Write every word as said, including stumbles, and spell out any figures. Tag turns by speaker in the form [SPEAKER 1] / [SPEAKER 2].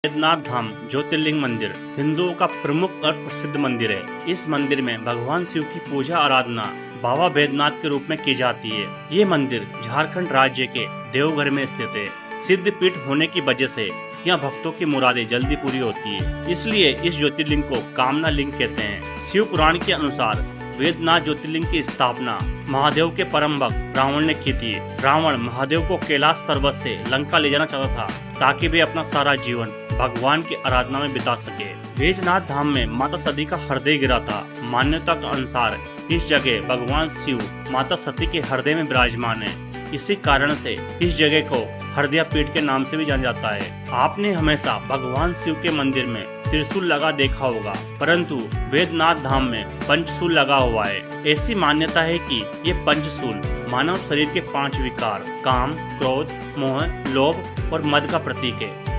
[SPEAKER 1] बैद्यनाथ धाम ज्योतिर्लिंग मंदिर हिंदुओं का प्रमुख और प्रसिद्ध मंदिर है। इस मंदिर में भगवान शिव की पूजा आराधना बाबा बैद्यनाथ के रूप में की जाती है। ये मंदिर झारखंड राज्य के देवघर में स्थित है। सिद्ध पीठ होने की वजह से यहाँ भक्तों की मुरादें जल्दी पूरी होती है, इसलिए इस ज्योतिर्लिंग को कामना लिंग कहते हैं। शिव पुराण के अनुसार बैद्यनाथ ज्योतिर्लिंग की स्थापना महादेव के परम भक्त रावण ने की थी। रावण महादेव को कैलाश पर्वत से लंका ले जाना चाहता था ताकि वे अपना सारा जीवन भगवान की आराधना में बिता सके। बैद्यनाथ धाम में माता सती का हृदय गिरा था। मान्यता के अनुसार इस जगह भगवान शिव माता सती के हृदय में विराजमान है। इसी कारण से इस जगह को हृदय पीठ के नाम से भी जाना जाता है। आपने हमेशा भगवान शिव के मंदिर में त्रिशूल लगा देखा होगा, परंतु बैद्यनाथ धाम में पंचशूल लगा हुआ है। ऐसी मान्यता है कि ये पंचशूल मानव शरीर के पांच विकार काम, क्रोध, मोह, लोभ और मद का प्रतीक है।